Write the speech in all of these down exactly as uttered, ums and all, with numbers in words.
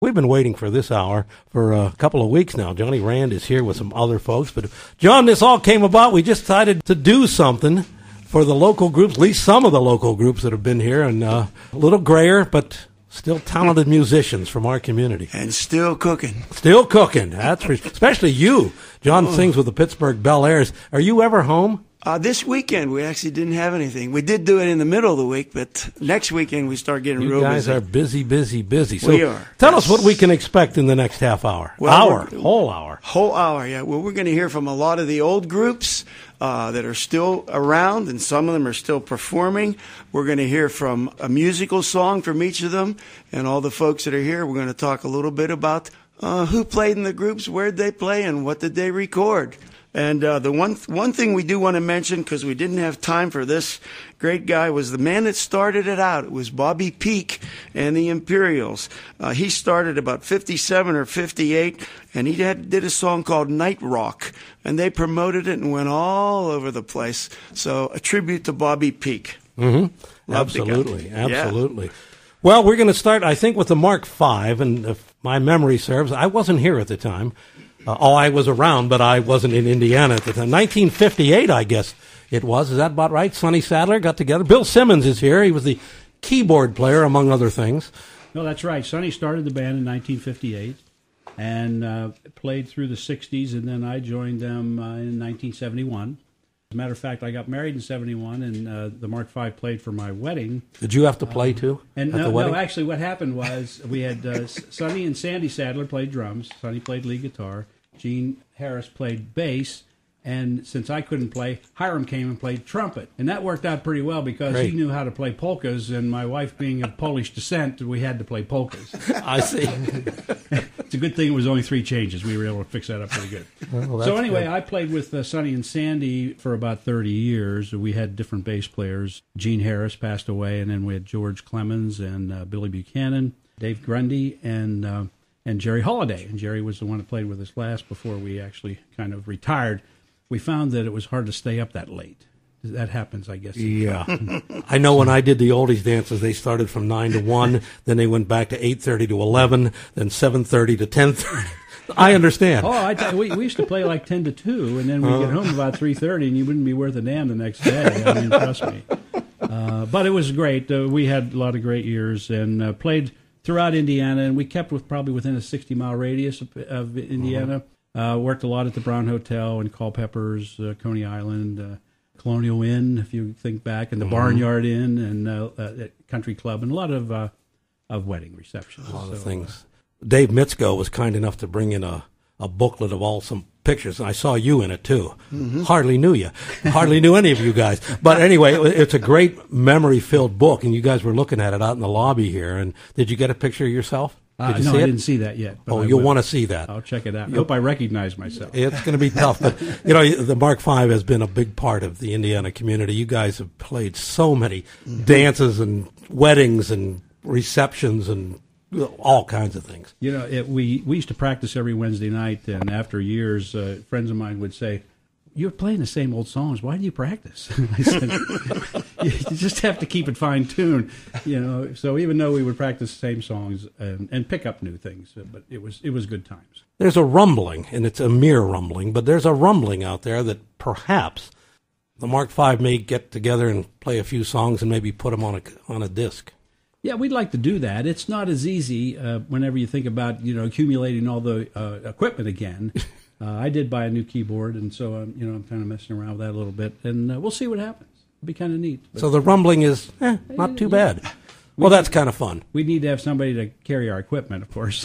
We've been waiting for this hour for a couple of weeks now. Johnny Rand is here with some other folks. But, John, this all came about. We just decided to do something for the local groups, at least some of the local groups that have been here, and uh, a little grayer, but still talented musicians from our community. And still cooking. Still cooking. That's for, especially you. John oh. sings with the Pittsburgh Bel Airs. Are you ever home? Uh, this weekend, we actually didn't have anything. We did do it in the middle of the week, but next weekend we start getting you real busy. You guys are busy, busy, busy. So we are. Tell yes. us what we can expect in the next half hour. Well, hour. Whole hour. Whole hour, yeah. Well, we're going to hear from a lot of the old groups uh, that are still around, and some of them are still performing. We're going to hear from a musical song from each of them, and all the folks that are here, we're going to talk a little bit about uh, who played in the groups, where'd they play, and what did they record. And uh, the one one thing we do want to mention, because we didn't have time for this great guy, was the man that started it out. It was Bobby Peak and the Imperials. Uh, he started about fifty-seven or fifty-eight, and he had, did a song called Night Rock, and they promoted it and went all over the place. So a tribute to Bobby Peak. Mm-hmm. Absolutely, absolutely. Yeah. Well, we're going to start, I think, with the Mark five, and if my memory serves, I wasn't here at the time. Uh, oh, I was around, but I wasn't in Indiana at the time. nineteen fifty-eight, I guess it was. Is that about right? Sonny Sadler got together. Bill Simmons is here. He was the keyboard player, among other things. No, that's right. Sonny started the band in nineteen fifty-eight and uh, played through the sixties, and then I joined them uh, in nineteen seventy-one. As a matter of fact, I got married in seventy-one, and uh, the Mark five played for my wedding. Did you have to play, too, and at no, the wedding? No, actually, what happened was we had uh, Sonny and Sandy Sadler played drums. Sonny played lead guitar. Gene Harris played bass. And since I couldn't play, Hiram came and played trumpet. And that worked out pretty well because Great. he knew how to play polkas, and my wife being of Polish descent, we had to play polkas. I see. It's a good thing it was only three changes. We were able to fix that up pretty good. Well, so anyway, good. I played with uh, Sonny and Sandy for about thirty years. We had different bass players. Gene Harris passed away, and then we had George Clemens and uh, Billy Buchanan, Dave Grundy, and uh, and Jerry Holiday. And Jerry was the one that played with us last before we actually kind of retired. We found that it was hard to stay up that late. That happens, I guess. Yeah. I know when I did the oldies dances, they started from nine to one, then they went back to eight thirty to eleven, then seven thirty to ten thirty. I understand. Oh, I t- we, we used to play like ten to two, and then we'd get home about three thirty, and you wouldn't be worth a damn the next day. I mean, trust me. Uh, but it was great. Uh, we had a lot of great years and uh, played throughout Indiana, and we kept with probably within a sixty-mile radius of, of Indiana. Uh-huh. Uh, worked a lot at the Brown Hotel and Culpeppers, uh, Coney Island, uh, Colonial Inn, if you think back, and the mm-hmm. Barnyard Inn, and uh, uh, Country Club, and a lot of uh, of wedding receptions. A lot so, of things. Uh, Dave Mitzko was kind enough to bring in a, a booklet of all some pictures, and I saw you in it, too. Mm-hmm. Hardly knew you. Hardly knew any of you guys. But anyway, it, it's a great memory-filled book, and you guys were looking at it out in the lobby here. And did you get a picture of yourself? Uh, no, I didn't see that yet. Oh, you'll want to see that. I'll check it out. I hope I recognize myself. It's going to be tough. But, you know, the Mark five has been a big part of the Indiana community. You guys have played so many mm-hmm. dances and weddings and receptions and all kinds of things. You know, it, we, we used to practice every Wednesday night, and after years, uh, friends of mine would say, "You're playing the same old songs. Why do you practice?" I said, "You just have to keep it fine-tuned." You know, so even though we would practice the same songs and, and pick up new things, but it was it was good times. There's a rumbling, and it's a mere rumbling, but there's a rumbling out there that perhaps the Mark five may get together and play a few songs and maybe put them on a on a disc. Yeah, we'd like to do that. It's not as easy uh, whenever you think about, you know, accumulating all the uh, equipment again. Uh, I did buy a new keyboard, and so I'm, you know, I'm kind of messing around with that a little bit, and uh, we'll see what happens. It'll be kind of neat. But, so the rumbling is eh, not too yeah. bad. Well, we that's kind of fun. We need to have somebody to carry our equipment, of course.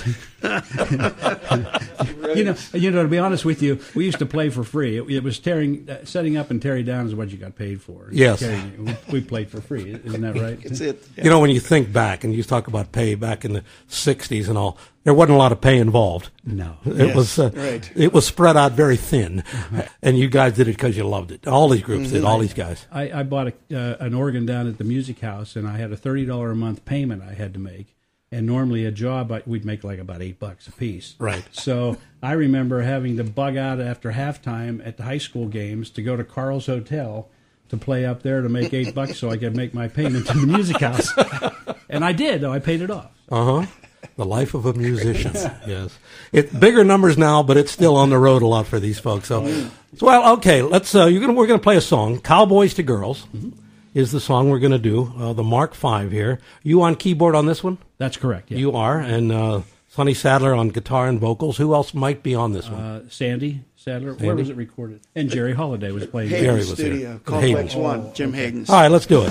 you know, you know. To be honest with you, we used to play for free. It, it was tearing, uh, setting up and tearing down is what you got paid for. Yes, carrying, we, we played for free. Isn't that right? That's it. Yeah. You know, when you think back and you talk about pay back in the sixties and all, there wasn't a lot of pay involved. No, it yes, was uh, right. It was spread out very thin, uh-huh. and you guys did it because you loved it. All these groups mm-hmm. did. All these guys. I, I bought a, uh, an organ down at the Music House, and I had a thirty dollar a month payment I had to make. And normally a job, we'd make like about eight bucks a piece. Right. So I remember having to bug out after halftime at the high school games to go to Carl's Hotel to play up there to make eight bucks so I could make my payment to the Music House. And I did, though. I paid it off. Uh-huh. The life of a musician. Yes, it bigger numbers now, but it's still on the road a lot for these folks. So, so well, okay. Let's. Uh, you're gonna. We're gonna play a song. "Cowboys to Girls" mm-hmm. is the song we're gonna do. Uh, the Mark five here. You on keyboard on this one? That's correct. Yeah. You are, and uh, Sonny Sadler on guitar and vocals. Who else might be on this one? Uh, Sandy Sadler. Sandy? Where was it recorded? And Jerry Holiday was playing. Hayden Jerry was Studio, here. Complex Hayden. One, Jim Hayden's. All right, let's do it.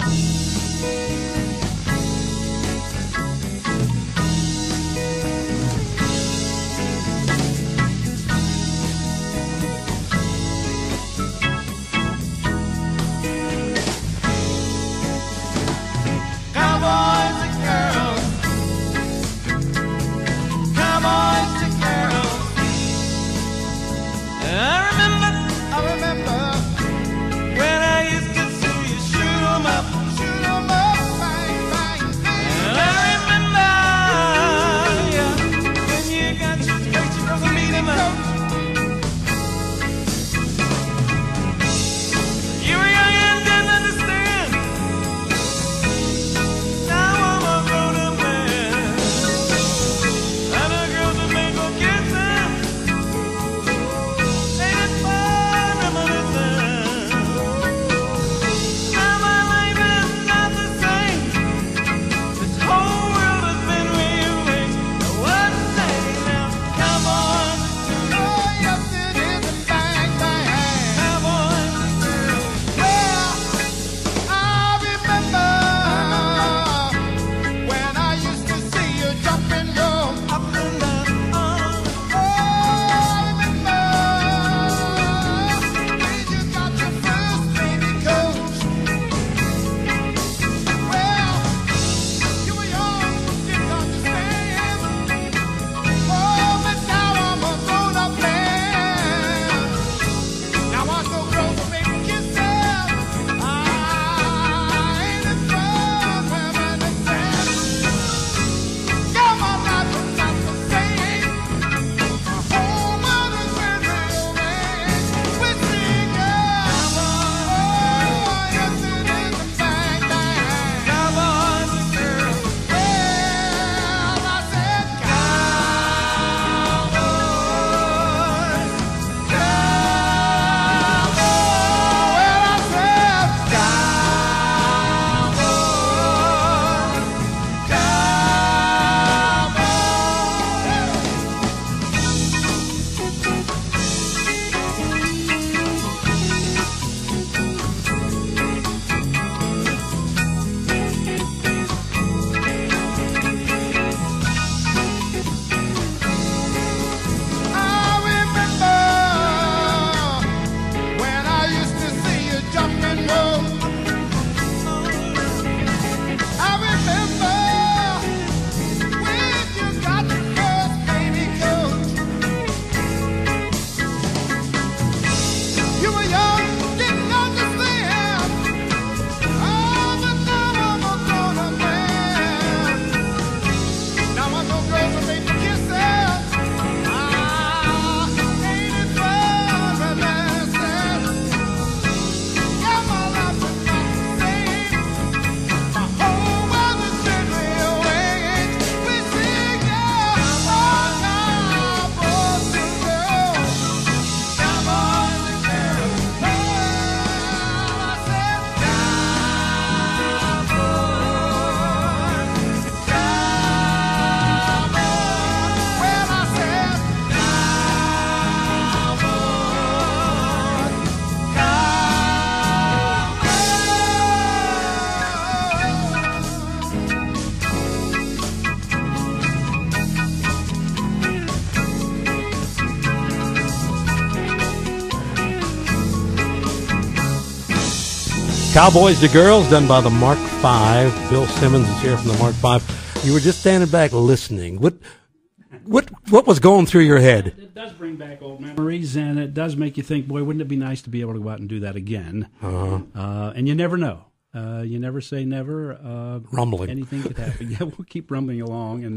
Cowboys to Girls, done by the Mark five. Bill Simmons is here from the Mark five. You were just standing back listening. What what, what was going through your head? It does bring back old memories, and it does make you think, boy, wouldn't it be nice to be able to go out and do that again? Uh-huh. Uh, and you never know. Uh, you never say never. Uh, rumbling. Anything could happen. Yeah, we'll keep rumbling along. And uh,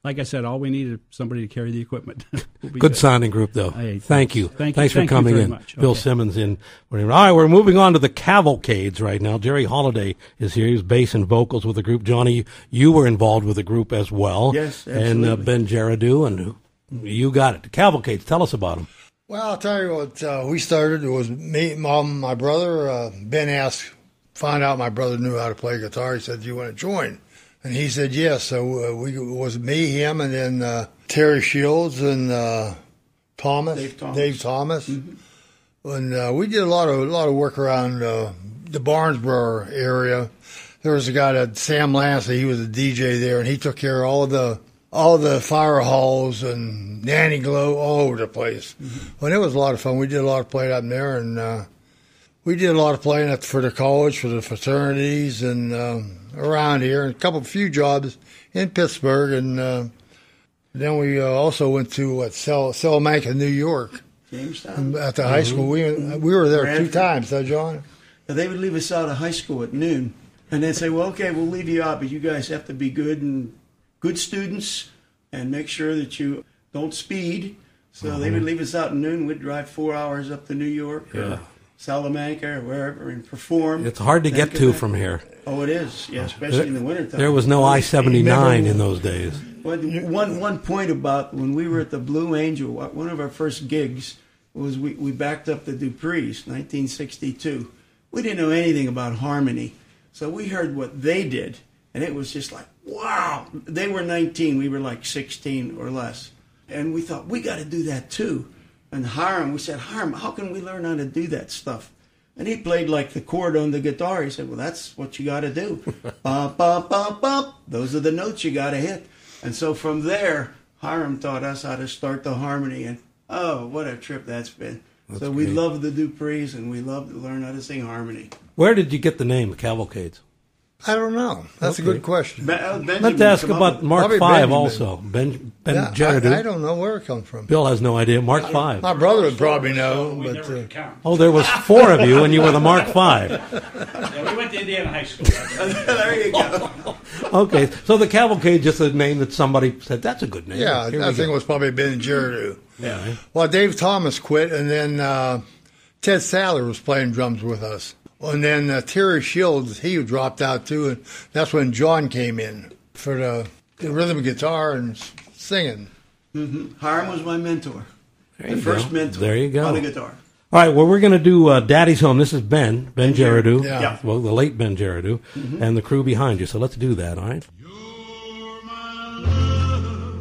like I said, all we need is somebody to carry the equipment. we'll Good, good sounding group, though. Hey, Thank you. Thank Thanks you. for Thank coming you very in. much. Bill Okay. Simmons in. All right, we're moving on to the Cavalcades right now. Jerry Holiday is here. He's bass and vocals with the group. Johnny, you were involved with the group as well. Yes, And uh, absolutely. Ben Jaradu, and you got it. The Cavalcades, tell us about them. Well, I'll tell you what, uh, we started, it was me, mom, my brother. Uh, Ben asked, found out my brother knew how to play guitar. He said, do you want to join? And he said, yes. So uh, we, it was me, him, and then uh, Terry Shields and uh, Thomas, Dave Thomas. Dave Thomas. Mm-hmm. And uh, we did a lot of a lot of work around uh, the Barnesboro area. There was a guy that Sam Lansing, he was a D J there, and he took care of all the all the fire halls and Nanny Glow all over the place. Mm-hmm. And it was a lot of fun. We did a lot of playing up there, and uh, we did a lot of playing at, for the college, for the fraternities, and um, around here, and a couple, few jobs in Pittsburgh, and uh, then we uh, also went to what, Sel- Salamanca, New York, Jamestown. at the high school. We we were there two Bradford. times, huh, John? Now, they would leave us out of high school at noon, and then say, "Well, okay, we'll leave you out, but you guys have to be good and good students, and make sure that you don't speed." So Mm-hmm. they would leave us out at noon. We'd drive four hours up to New York Yeah. or Salamanca or wherever and perform. It's hard to Then get come to back. from here. Oh, it is, yeah, especially in the wintertime. There was no I seventy-nine in those days. Well, one one point about when we were at the Blue Angel, one of our first gigs was we, we backed up the Duprees, nineteen sixty-two. We didn't know anything about harmony, so we heard what they did, and it was just like, wow. They were nineteen, we were like sixteen or less, and we thought, we got to do that too. And Hiram, we said, Hiram, how can we learn how to do that stuff? And he played like the chord on the guitar. He said, well, that's what you got to do. Bum, bum, bum, bum. Those are the notes you got to hit. And so from there, Hiram taught us how to start the harmony. And oh, what a trip that's been. That's so we great. love the Duprees, and we love to learn how to sing harmony. Where did you get the name, the Cavalcades? I don't know. That's Okay. a good question. Be- uh, Benjamin Let's ask come up about with- Mark Probably Five Benjamin. also. Ben, ben Yeah, Jaradu. I, I don't know where it comes from. Bill has no idea. Mark Five. My brother would probably know, We but never uh, could count. Oh, there was four of you, and you were the Mark Five. Yeah, we went to Indiana High School. There you go. Okay, so the Cavalcade just a name that somebody said that's a good name. yeah, Here we I think go. it was probably Ben Jaradu. Yeah. Well, Dave Thomas quit, and then uh, Ted Sadler was playing drums with us. And then uh, Terry Shields, he dropped out too, and that's when John came in for the, the rhythm guitar and s- singing. Mm-hmm. Hiram was my mentor. There the you first go. mentor There you go. on the guitar. All right, well, we're going to do uh, Daddy's Home. This is Ben, Ben Jaradu. Yeah. Yeah. Well, the late Ben Jaradu, and the crew behind you. So let's do that, all right? You're my love,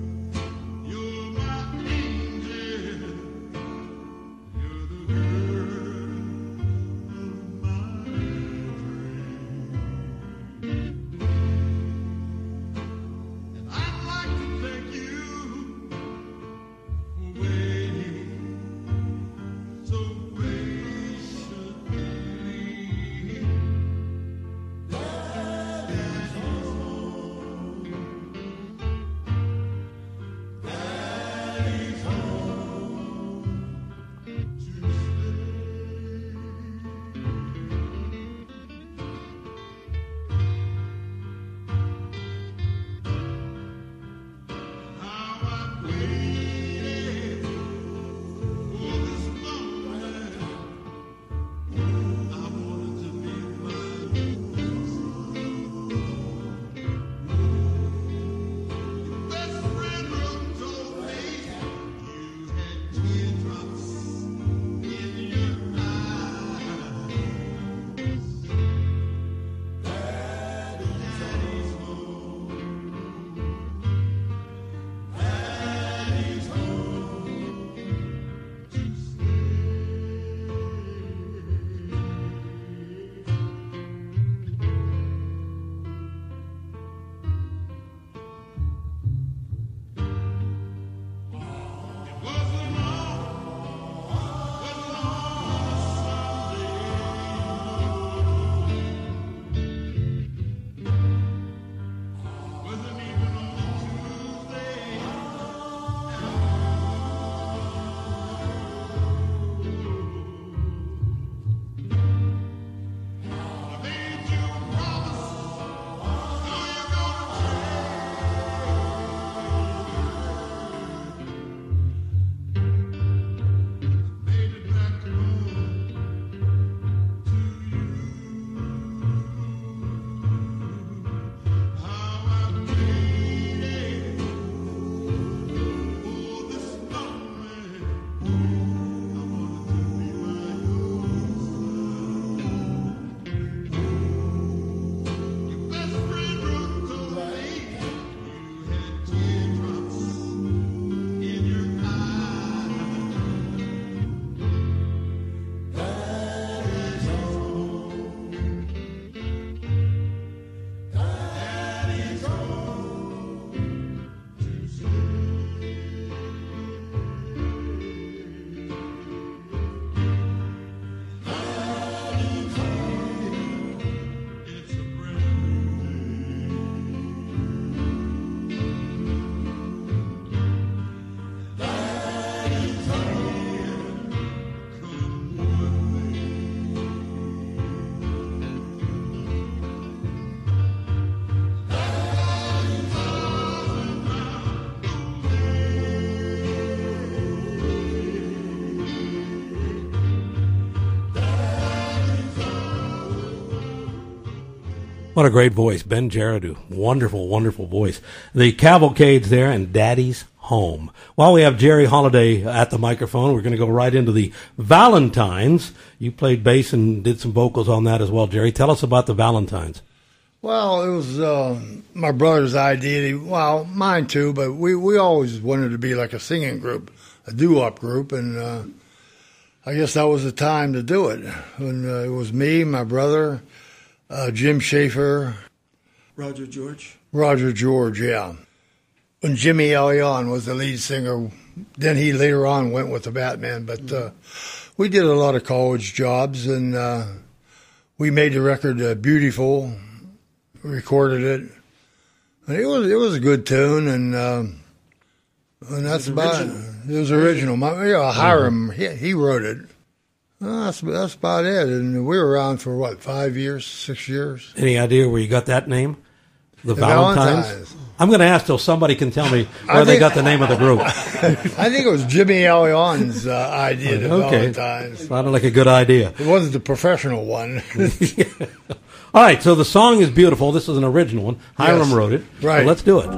you're my angel, you're the girl of my dream. And I'd like to thank you for waiting so patiently. Daddy's home. Daddy's home to stay. How I waited for this moment. I wanted to be my best friend told me What a great voice. Ben Jaradu. Wonderful, wonderful voice. The Cavalcades there and Daddy's Home. While we have Jerry Holiday at the microphone, we're going to go right into the Valentines. You played bass and did some vocals on that as well, Jerry. Tell us about the Valentines. Well, it was uh, my brother's idea. Well, mine too, but we, we always wanted to be like a singing group, a doo-wop group, and uh, I guess that was the time to do it. When uh, it was me, my brother, uh, Jim Schaefer, Roger George. Roger George, yeah. When Jimmy Elion was the lead singer, then he later on went with the Batman. But uh, we did a lot of college jobs, and uh, we made the record uh, Beautiful. Recorded it, and it was it was a good tune, and um, and that's about it. It was original. My, yeah, Hiram, he, he wrote it. Well, that's that's about it. And we were around for what, five years, six years. Any idea where you got that name? The, The Valentines? Valentines. I'm going to ask till somebody can tell me where I they think- got the name of the group. I think it was Jimmy Alion's uh, idea, the Okay. Valentines. Sounded like a good idea. It wasn't the professional one. All right, so the song is beautiful. This is an original one. Hiram Yes. wrote it. Right. So let's do it.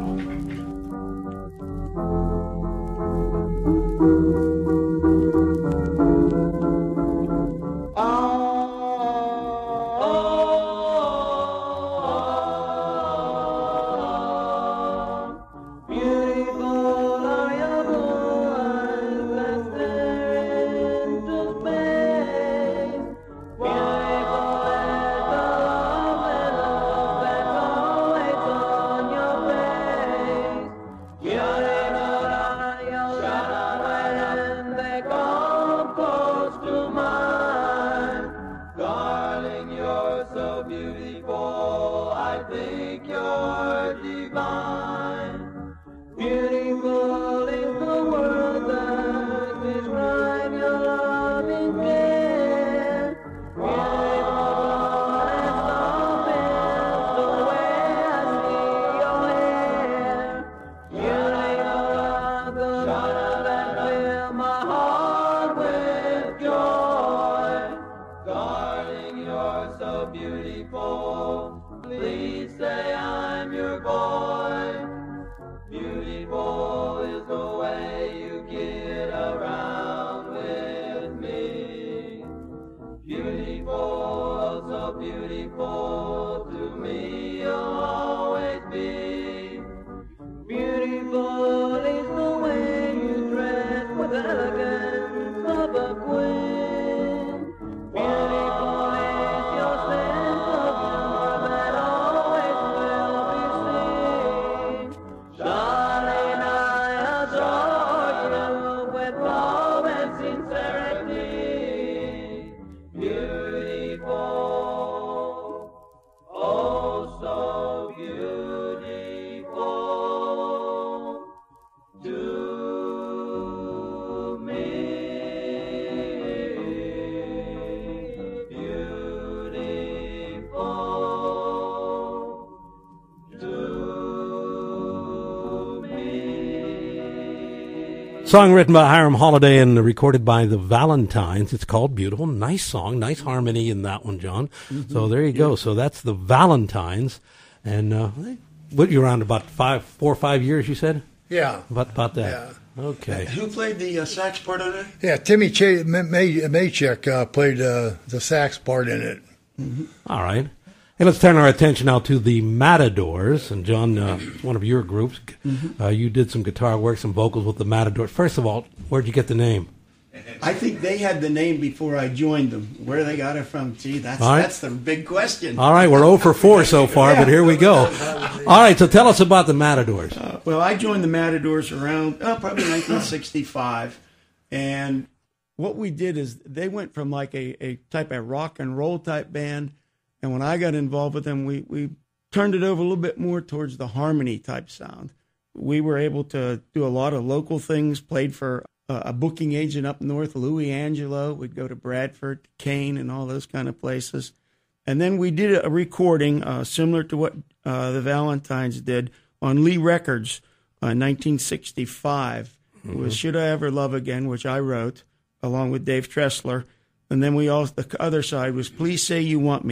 Song written by Hiram Holiday and recorded by the Valentines. It's called Beautiful. Nice song. Nice harmony in that one, John. Mm-hmm. So there you go. So that's the Valentines. And uh, what, you're around about five, four or five years, you said? Yeah. About, about that. Yeah. Okay. Who played the uh, sax part on it? Yeah, Timmy Ch- May- May- Maychek uh, played uh, the sax part in it. Mm-hmm. All right. Hey, let's turn our attention now to the Matadors. And, John, uh, one of your groups, mm-hmm. uh, you did some guitar work, some vocals with the Matadors. First of all, where'd you get the name? I think they had the name before I joined them. Where they got it from, gee, that's right. that's the big question. All right, we're oh for four so far, yeah. But here we go. All right, so tell us about the Matadors. Uh, well, I joined the Matadors around oh, probably nineteen sixty-five. And what we did is they went from like a, a type of rock and roll type band. And when I got involved with them, we, we turned it over a little bit more towards the harmony type sound. We were able to do a lot of local things, played for uh, a booking agent up north, Louis Angelo. We'd go to Bradford, Kane, and all those kind of places. And then we did a recording uh, similar to what uh, the Valentines did on Lee Records in uh, nineteen sixty-five. Mm-hmm. It was Should I Ever Love Again, which I wrote along with Dave Tressler. And then we also, the other side was Please Say You Want Me.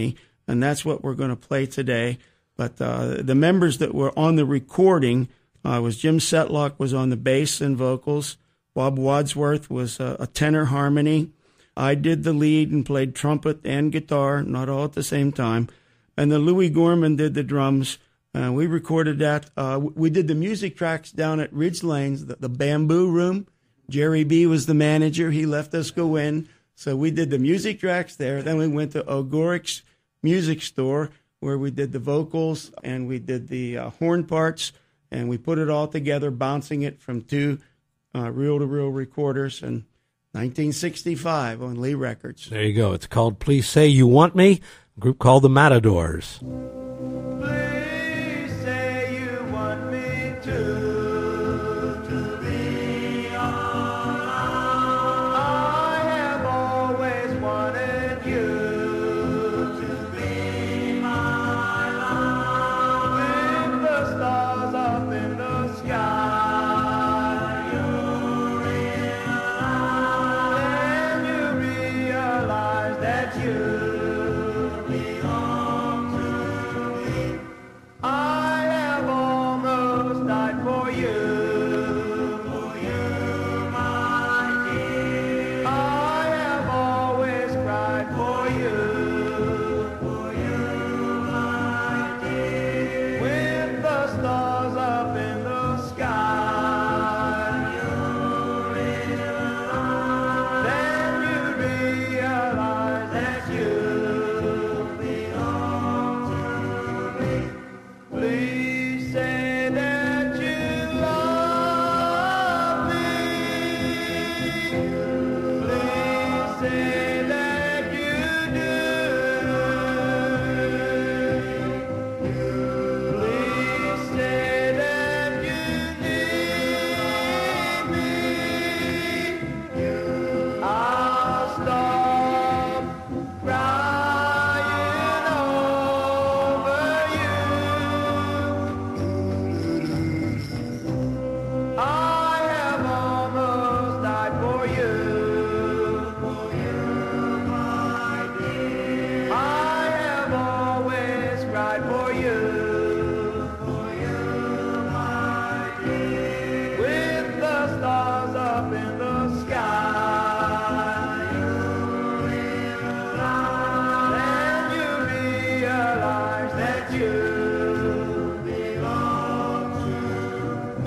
and that's what we're going to play today. But uh, the members that were on the recording uh, was Jim Setlock was on the bass and vocals. Bob Wadsworth was a, a tenor harmony. I did the lead and played trumpet and guitar, not all at the same time. And then Louis Gorman did the drums. Uh, we recorded that. Uh, we did the music tracks down at Ridge Lanes, the, the Bamboo Room. Jerry B was the manager. He left us go in. So we did the music tracks there. Then we went to O'Goric's Music Store, where we did the vocals and we did the uh, horn parts. And we put it all together, bouncing it from two uh, reel-to-reel recorders in nineteen sixty-five on Lee Records. There you go. It's called Please Say You Want Me, a group called the Matadors. Please say you want me to, to be all I have always wanted you to be my love. With the stars up in the sky, you realize, then you realize that you I have almost died for you, for you, my dear. I have always cried for you, for you, my dear. With the stars up in the sky, you realize, then you realize that you belong to me. Please say that you love me. Please say that you do. Please say that you need me. I'll stop crying over you. I have almost died for you, for you, my dear. I have always cried for you, for you, my dear. With the stars up in the sky, you realize, then you realize that you belong to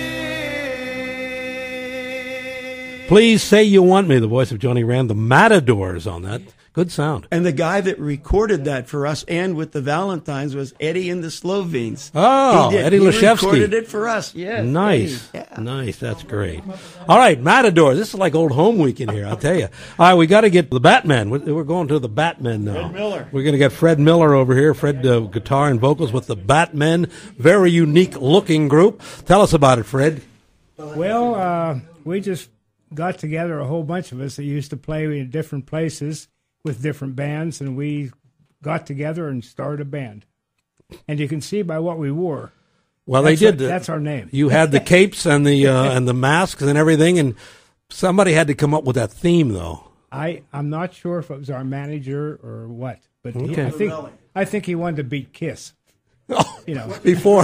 me. Please Say You Want Me, the voice of Johnny Rand, the Matadors on that. Good sound. And the guy that recorded that for us and with the Valentines was Eddie and the Slovenes. Oh, He did. Eddie He Lashevsky. recorded it for us. Yes. Nice. Eddie. Yeah. Nice. That's great. All right, Matadors. This is like old home week in here, I'll tell you. All right, we got to get the Batmen. We're we're going to the Batmen now. Fred Miller. We're going to get Fred Miller over here. Fred, uh, guitar and vocals with the Batmen. Very unique looking group. Tell us about it, Fred. Well, uh, we just got together, a whole bunch of us that used to play in different places with different bands, and we got together and started a band. And you can see by what we wore. Well, That's they did. our- uh, that's our name. You had the capes and the uh, and the masks and everything, and somebody had to come up with that theme, though. I, I'm not sure if it was our manager or what, but he, Okay. I think I think he wanted to beat Kiss. Oh, You know, before.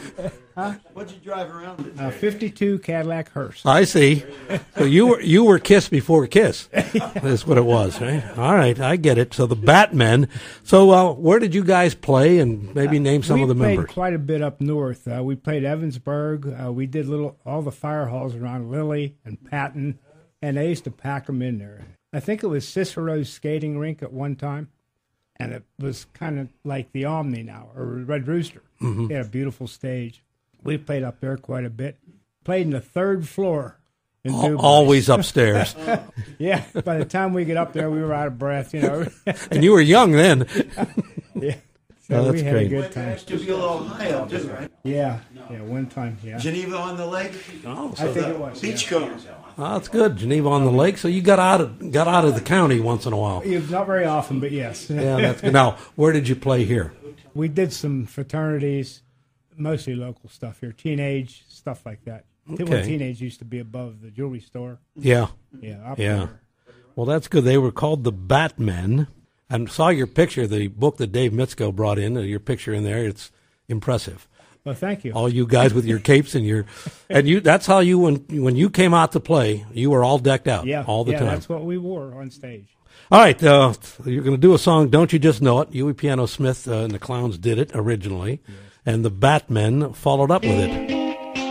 What'd you drive around it? a fifty-two Cadillac hearse. I see. So you were you were Kiss before Kiss. That's what it was, right? All right, I get it. So the Batmen. So uh, where did you guys play, and maybe name some we of the played members? quite a bit up north. Uh, we played Evansburg. Uh, we did little all the fire halls around Lilly and Patton, and they used to pack them in there. I think it was Cicero's skating rink at one time, and it was kind of like the Omni now, or Red Rooster. Mm-hmm. They had a beautiful stage. We played up there quite a bit. Played in the third floor. In Al- Dubai. Always upstairs. Yeah, by the time we get up there, we were out of breath, you know. And you were young then. Yeah. So Oh, that's we had great. a good time. To be a little high up, too, right? Yeah, yeah, one time, yeah. Geneva on the Lake, Oh, I think it was. yeah. Beachcomber. oh, that's good. Geneva on the Lake. So you got out of got out of the county once in a while. Yeah, not very often, but yes. Yeah, that's good. Now, where did you play here? We did some fraternities, mostly local stuff here, teenage, stuff like that. Okay. When teenage used to be above the jewelry store. Yeah. Yeah, up Yeah. there. Well, that's good. They were called the Batmen. and saw your picture, the book that Dave Mitzko brought in, uh, your picture in there. It's impressive. Well, thank you. All you guys with your capes and your, and you, that's how you, when, when you came out to play, you were all decked out Yeah, all the yeah, time. that's what we wore on stage. All right, uh, you're going to do a song, Don't You Just Know It? Huey Piano Smith uh, and the Clowns did it originally, yes. and the Batmen followed up with it.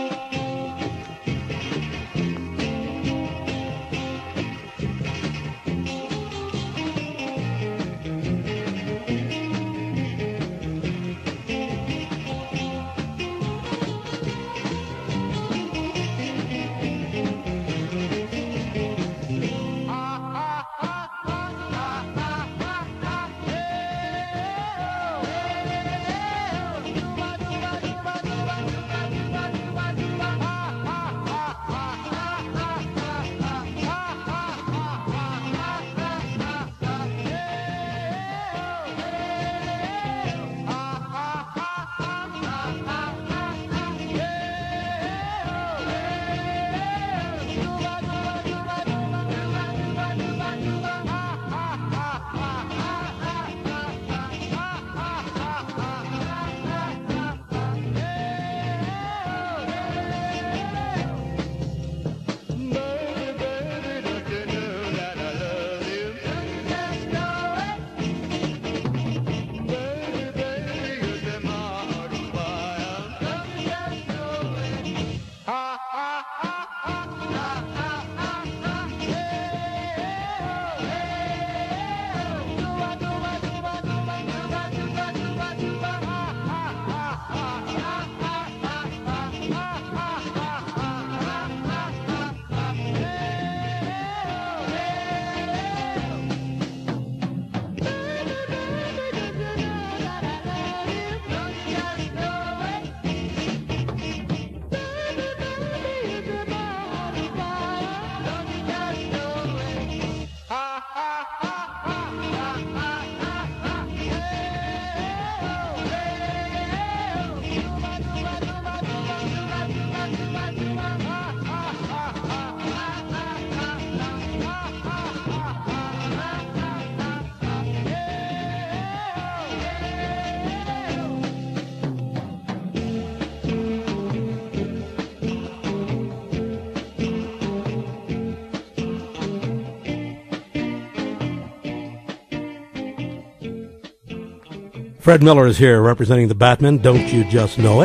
Fred Miller is here representing the Batmen. Don't You Just Know It?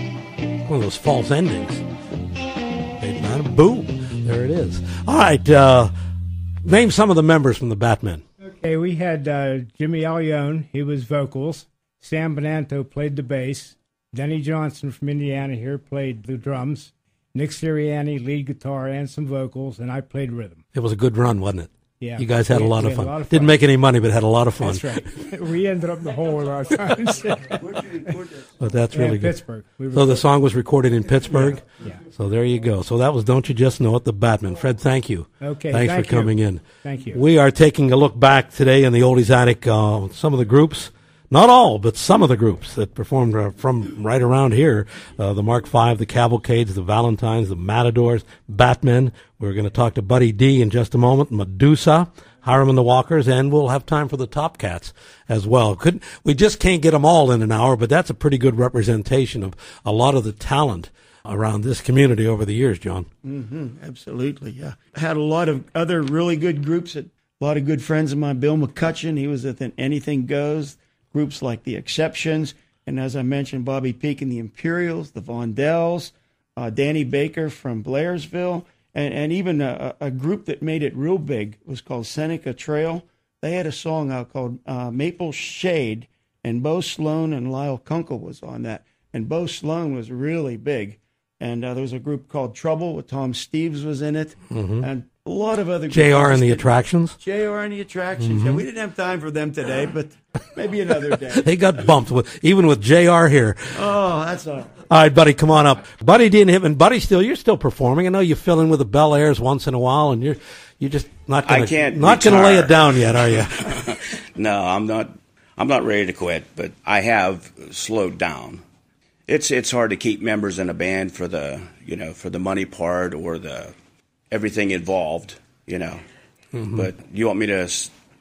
One of those false endings. Boom. There it is. All right. Uh, name some of the members from the Batmen. Okay, we had uh, Jimmy Allione. He was vocals. Sam Bonanto played the bass. Denny Johnson from Indiana here played the drums. Nick Sirianni, lead guitar and some vocals, and I played rhythm. It was a good run, wasn't it? Yeah. You guys had, we, a, lot we of had fun. a lot of fun. Didn't make any money, but had a lot of fun. That's right. We ended up in the hole a lot of times. But that's really yeah, good. Pittsburgh. We so the song was recorded in Pittsburgh? Yeah. yeah. So there you go. So that was Don't You Just Know It, the Batman. Fred, thank you. Okay. Thanks thank for coming you. in. Thank you. We are taking a look back today in the Oldies Attic. Uh, some of the groups, not all, but some of the groups that performed uh, from right around here. Uh, the Mark five, the Cavalcades, the Valentines, the Matadors, Batmen. We're going to talk to Buddy D in just a moment. Medusa, Hiram and the Walkers, and we'll have time for the Top Cats as well. Couldn't, we just can't get them all in an hour, but that's a pretty good representation of a lot of the talent around this community over the years, John. Mm-hmm, absolutely, yeah. I had a lot of other really good groups, that, a lot of good friends of mine. Bill McCutcheon, he was at Anything Goes, groups like The Exceptions, and as I mentioned, Bobby Peake and the Imperials, the Vondells, uh, Danny Baker from Blairsville, and, and even a, a group that made it real big was called Seneca Trail. They had a song out called uh, Maple Shade, and Bo Sloan and Lyle Kunkel was on that. And Bo Sloan was really big. And uh, there was a group called Trouble with Tom Steves was in it, mm-hmm. and a lot of other J R and the Attractions. J R and the Attractions. Mm-hmm. Yeah, we didn't have time for them today, but maybe another day. They got bumped with even with J R here. Oh, that's all. All right, Buddy, come on up. Buddy D and him, and Buddy, still you're still performing. I know you fill in with the Bel Airs once in a while, and you're you're just not gonna I can't not retire. gonna lay it down yet, are you? No, I'm not. I'm not ready to quit, but I have slowed down. It's it's hard to keep members in a band for the you know for the money part or the everything involved, you know. Mm-hmm. But you want me to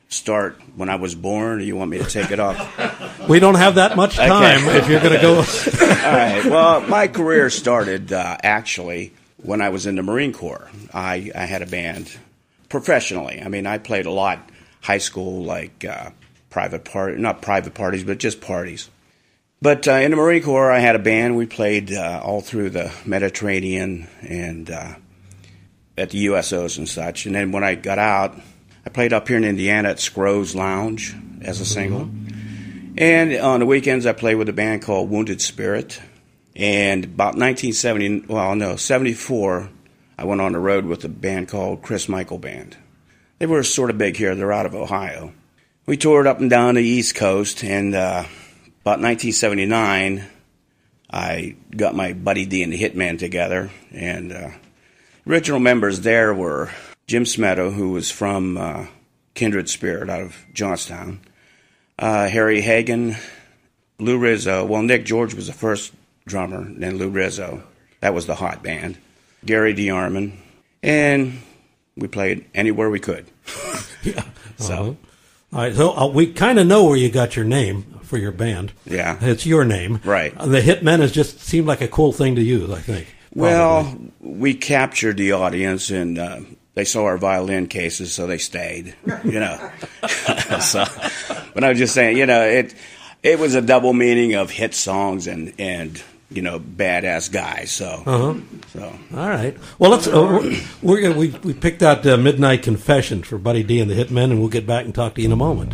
start when I was born, or you want me to take it off? We don't have that much time okay. if you're going to go. All right. Well, my career started uh, actually when I was in the Marine Corps. I, I had a band professionally. I mean, I played a lot high school, like uh, private party, not private parties, but just parties. But uh, in the Marine Corps, I had a band. We played uh, all through the Mediterranean and uh, at the U S Os and such. And then when I got out, I played up here in Indiana at Scrow's Lounge as a single. Mm-hmm. And on the weekends, I played with a band called Wounded Spirit. And about nineteen seventy, well, no, seventy-four, I went on the road with a band called Chris Michael Band. They were sort of big here. They're out of Ohio. We toured up and down the East Coast, and uh, about nineteen seventy-nine, I got my Buddy D and the Hitmen together. And uh, original members there were Jim Smeto, who was from uh, Kindred Spirit out of Johnstown, uh, Harry Hagen, Lou Rizzo. Well, Nick George was the first drummer, then Lou Rizzo. That was the hot band. Gary DeArmond. And we played anywhere we could. Yeah. So, uh-huh. All right, so uh, we kind of know where you got your name for your band. Yeah. It's your name. Right. Uh, the Hitmen has just seemed like a cool thing to use, I think. Probably. Well, we captured the audience, and uh, they saw our violin cases, so they stayed, you know. So, but I was just saying, you know, it it was a double meaning of hit songs and, and you know, badass guys. So, uh-huh. so all right. Well, let's. Uh, we're gonna, we we picked out uh, Midnight Confession for Buddy D and the Hitmen, and we'll get back and talk to you in a moment.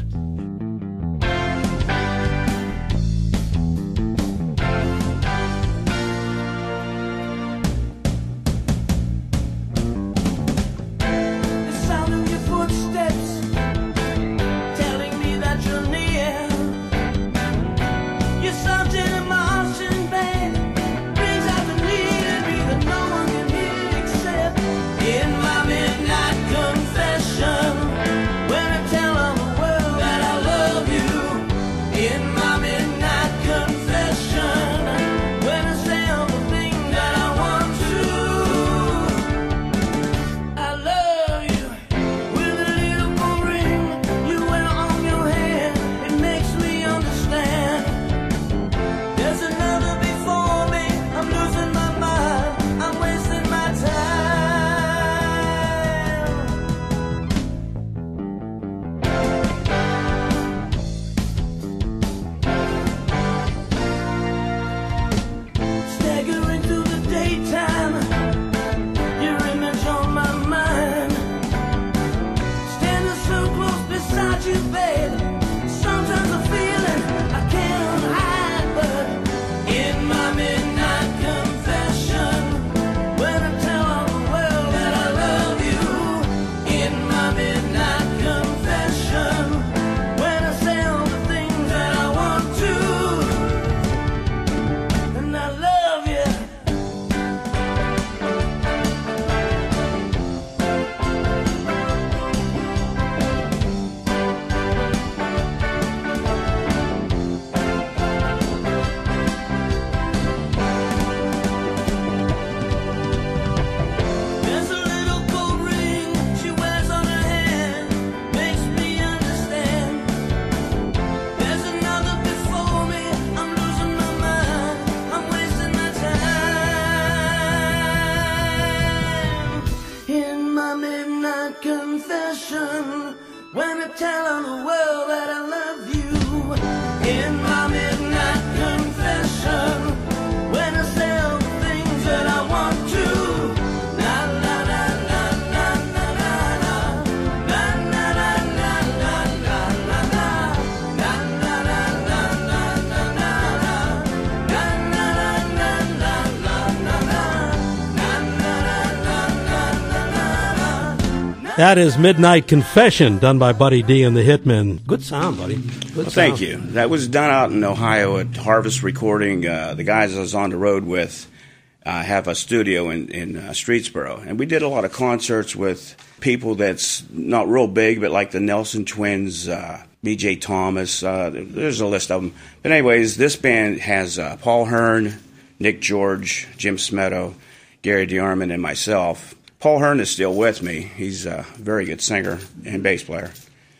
That is Midnight Confession, done by Buddy D and the Hitmen. Good sound, buddy. Good well, sound. Thank you. That was done out in Ohio at Harvest Recording. Uh, the guys I was on the road with uh, have a studio in, in uh, Streetsboro. And we did a lot of concerts with people that's not real big, but like the Nelson Twins, uh, B J Thomas. Uh, there's a list of them. But anyways, this band has uh, Paul Hearn, Nick George, Jim Smeto, Gary DeArmond, and myself. Paul Hearn is still with me. He's a very good singer and bass player.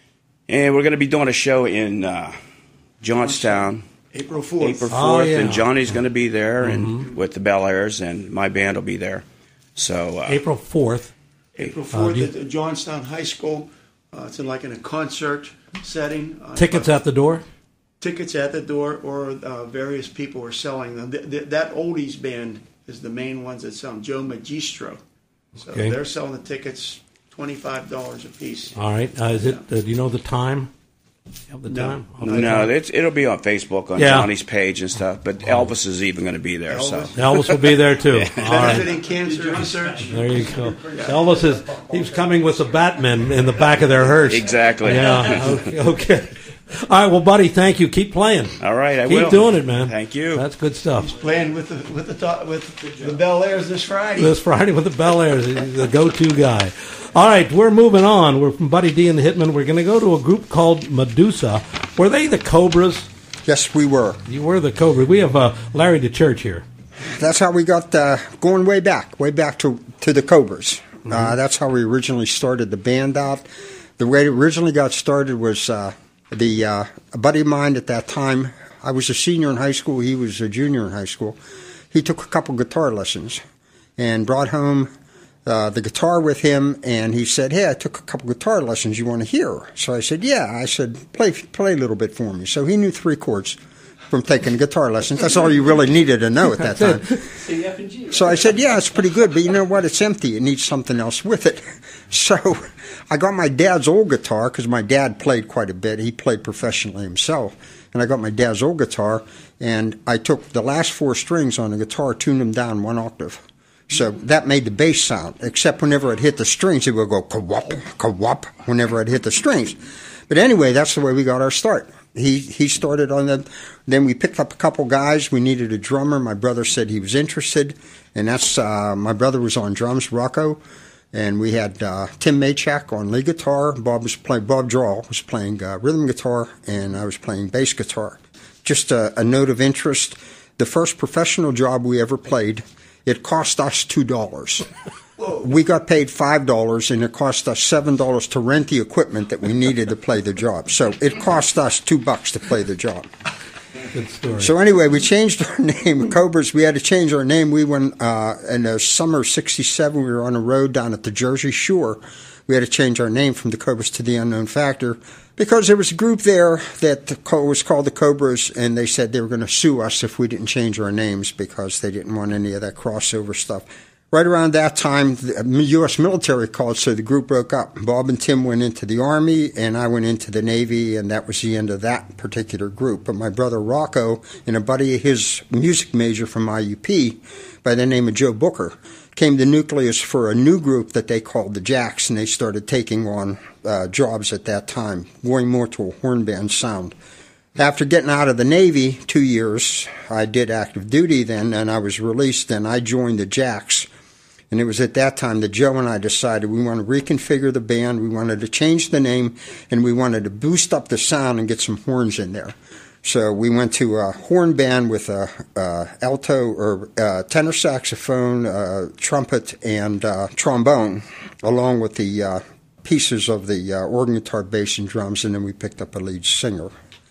And we're going to be doing a show in uh, Johnstown. April fourth. April fourth, Oh, yeah. and Johnny's going to be there, Mm-hmm. and with the Bel Airs, and my band will be there. So uh, April fourth. April fourth Uh, you- at the Johnstown High School. Uh, it's in like in a concert setting. Uh, Tickets at the door? Tickets at the door, or uh, various people are selling them. Th- th- that oldies band is the main ones that sell them, Joe Magistro. So Okay. they're selling the tickets twenty-five dollars a piece. All right. Uh, is it? Uh, do you know the time? You have the No. time? no, it's, it'll be on Facebook on Yeah. Johnny's page and stuff. But Elvis is even going to be there. So Elvis. Elvis will be there too. All right. Benefiting cancer research. There you go. Elvis is he's coming with the Batman in the back of their hearse. exactly. Yeah. Okay. okay. All right. Well, buddy, thank you. Keep playing. All right, I Keep will. doing it, man. Thank you. That's good stuff. Playing with the with the top, with the Bel Airs this Friday. This Friday with the Bel Airs, he's the go-to guy. All right, we're moving on. We're from Buddy D and the Hitmen. We're going to go to a group called Medusa. Were they the Cobras? Yes, we were. You were the Cobras. We have uh, Larry DeChurch here. That's how we got uh, going way back, way back to, to the Cobras. Mm-hmm. Uh, that's how we originally started the band out. The way it originally got started was uh, the uh, a buddy of mine at that time. I was a senior in high school. He was a junior in high school. He took a couple guitar lessons and brought home uh, the guitar with him. And he said, "Hey, I took a couple guitar lessons. You want to hear?" So I said, "Yeah." I said, "Play, play a little bit for me." So he knew three chords from taking guitar lessons. That's all you really needed to know at that time. So I said, "Yeah, it's pretty good, but you know what? It's empty. It needs something else with it." So I got my dad's old guitar, because my dad played quite a bit. He played professionally himself. And I got my dad's old guitar, and I took the last four strings on the guitar, tuned them down one octave. So that made the bass sound, except whenever it hit the strings, it would go ka-wop, ka-wop, whenever it hit the strings. But anyway, that's the way we got our start. He he started on the, then we picked up a couple guys. We needed a drummer. My brother said he was interested, and that's, uh, my brother was on drums, Rocco, and we had uh, Tim Maychak on lead guitar. Bob was playing, Bob Draw was playing uh, rhythm guitar, and I was playing bass guitar. Just a, a note of interest, the first professional job we ever played, it cost us two dollars. We got paid five dollars, and it cost us seven dollars to rent the equipment that we needed to play the job. So it cost us two bucks to play the job. Good story. So anyway, we changed our name. Cobras, we had to change our name. We went, uh, in the summer of sixty-seven, we were on a road down at the Jersey Shore. We had to change our name from the Cobras to the Unknown Factor, because there was a group there that was called the Cobras, and they said they were going to sue us if we didn't change our names, because they didn't want any of that crossover stuff. Right around that time, the U S military called, so the group broke up. Bob and Tim went into the Army, and I went into the Navy, and that was the end of that particular group. But my brother Rocco and a buddy of his, music major from I U P by the name of Joe Booker, came the nucleus for a new group that they called the Jacks, and they started taking on uh, jobs at that time, going more to a horn band sound. After getting out of the Navy, two years, I did active duty then, and I was released, and I joined the Jacks. And it was at that time that Joe and I decided we wanted to reconfigure the band, we wanted to change the name, and we wanted to boost up the sound and get some horns in there. So we went to a horn band with a, a alto or a tenor saxophone, uh, trumpet, and uh, trombone, along with the uh, pieces of the uh, organ guitar, bass, and drums, and then we picked up a lead singer.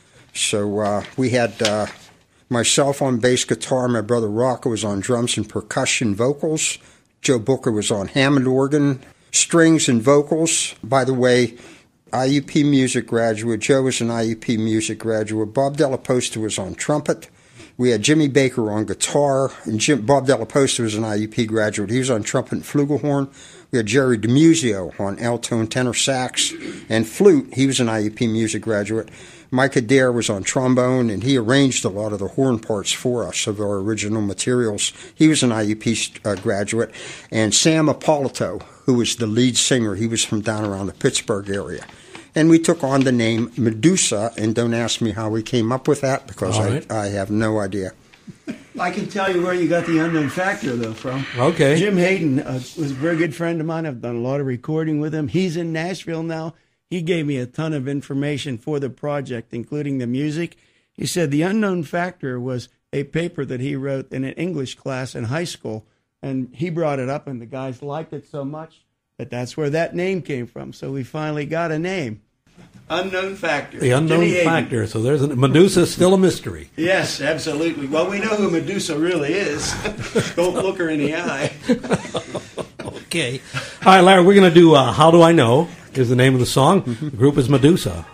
So uh, we had uh, myself on bass guitar, my brother Rocco was on drums and percussion vocals, Joe Booker was on Hammond organ, strings, and vocals. By the way, I U P music graduate. Joe was an I U P music graduate. Bob Della Posta was on trumpet. We had Jimmy Baker on guitar, and Jim, Bob Della Posta was an I U P graduate. He was on trumpet and flugelhorn. We had Jerry DiMuzio on alto and tenor sax and flute. He was an I U P music graduate. Mike Adair was on trombone, and he arranged a lot of the horn parts for us of our original materials. He was an I U P uh, graduate. And Sam Ippolito, who was the lead singer, he was from down around the Pittsburgh area. And we took on the name Medusa, and don't ask me how we came up with that, because right. I, I have no idea. I can tell you where you got the Unknown Factor, though, from. Okay. Jim Hayden uh, was a very good friend of mine. I've done a lot of recording with him. He's in Nashville now. He gave me a ton of information for the project, including the music. He said the Unknown Factor was a paper that he wrote in an English class in high school, and he brought it up, and the guys liked it so much that that's where that name came from. So we finally got a name. Unknown Factor. The Unknown Jimmy Hayden. Factor. So there's a, Medusa's still a mystery. Yes, absolutely. Well, we know who Medusa really is. Don't look her in the eye. Okay. All right, Larry, we're going to do uh, How Do I Know is the name of the song. The group is Medusa.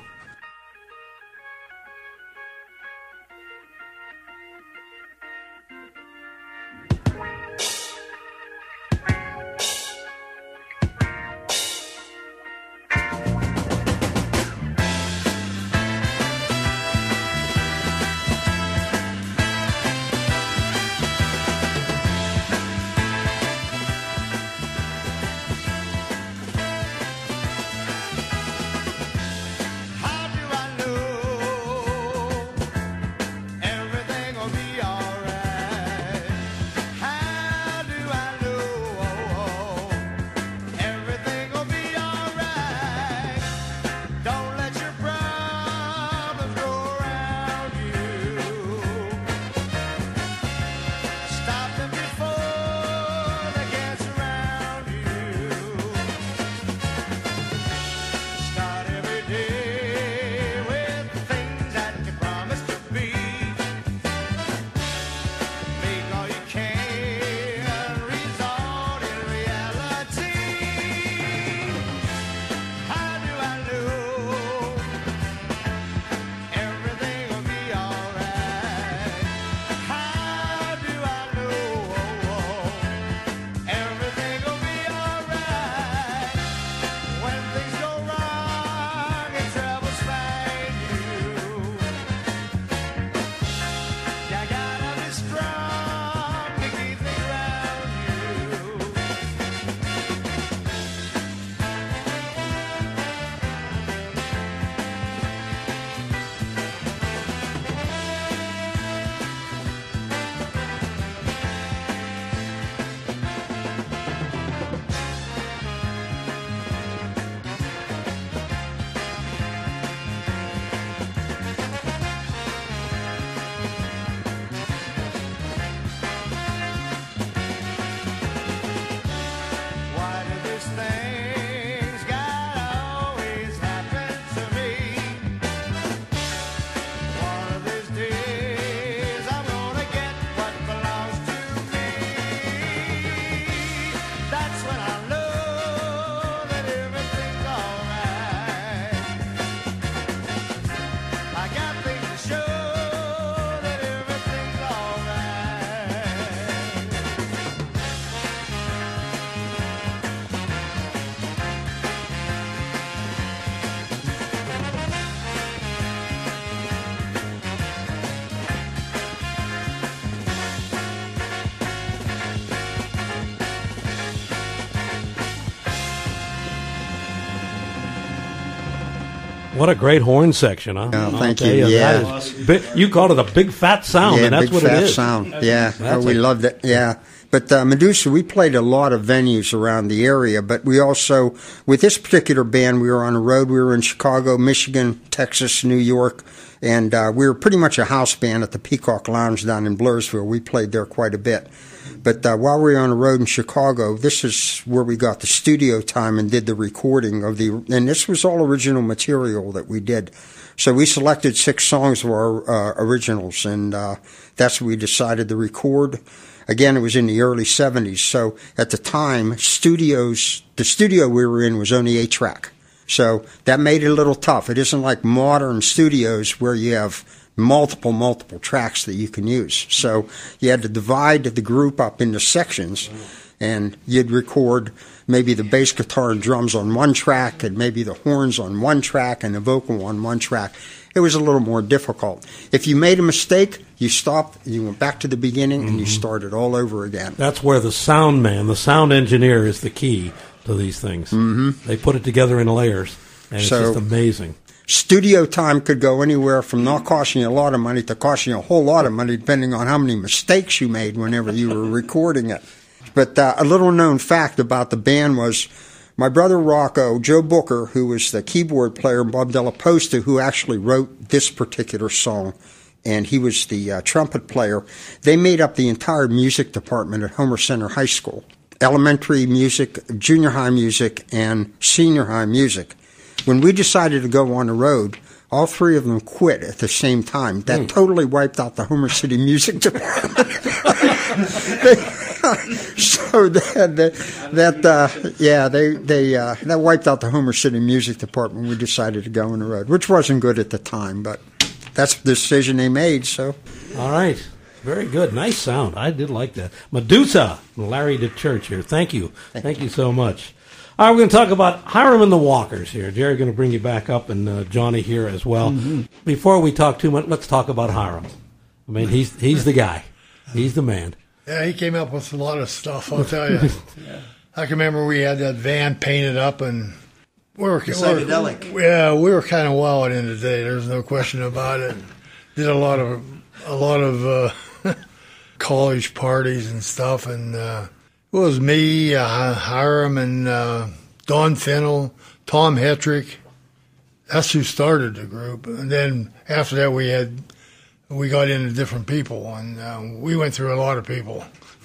What a great horn section, huh? Oh, thank you. you yeah, awesome. big, you called it a big fat sound, yeah, and that's big what fat it is. Sound. Yeah, oh, we a- loved it. Yeah, but uh, Medusa, we played a lot of venues around the area. But we also, with this particular band, we were on the road. We were in Chicago, Michigan, Texas, New York, and uh, we were pretty much a house band at the Peacock Lounge down in Blairsville. We played there quite a bit. But uh, while we were on the road in Chicago, this is where we got the studio time and did the recording of the, and this was all original material that we did. So we selected six songs of our uh, originals, and uh, that's what we decided to record. Again, it was in the early seventies. So at the time, studios, the studio we were in was only eight track. So that made it a little tough. It isn't like modern studios where you have multiple, multiple tracks that you can use. So you had to divide the group up into sections, and you'd record maybe the bass guitar and drums on one track, and maybe the horns on one track, and the vocal on one track. It was a little more difficult. If you made a mistake, you stopped, you went back to the beginning, and you started all over again. That's where the sound man, the sound engineer, is the key to these things. Mm-hmm. They put it together in layers, and it's So- just amazing. Studio time could go anywhere from not costing you a lot of money to costing you a whole lot of money, depending on how many mistakes you made whenever you were recording it. But uh, a little known fact about the band was my brother Rocco, Joe Booker, who was the keyboard player, and Bob Della Posta, who actually wrote this particular song, and he was the uh, trumpet player. They made up the entire music department at Homer Center High School, elementary music, junior high music, and senior high music. When we decided to go on the road, all three of them quit at the same time. That mm. totally wiped out the Homer City Music Department. they, so that, that, that uh, yeah, they they uh, that wiped out the Homer City Music Department. We decided to go on the road, which wasn't good at the time, but that's the decision they made. So, all right, very good, nice sound. I did like that. Medusa, Larry DeChurch here. Thank you, thank, thank you. you so much. All right, we're going to talk about Hiram and the Walkers here. Jerry's going to bring you back up, and uh, Johnny here as well. Mm-hmm. Before we talk too much, let's talk about Hiram. I mean, he's he's the guy. He's the man. Yeah, he came up with a lot of stuff, I'll tell you. yeah. I can remember we had that van painted up, and we were, psychedelic. We were, yeah, we were kind of wild in the day. There's no question about it. Did a lot of a lot of uh, college parties and stuff, and uh, it was me, uh, Hiram, and uh, Don Fennell, Tom Hetrick. That's who started the group, and then after that we had. We got into different people, and uh, we went through a lot of people.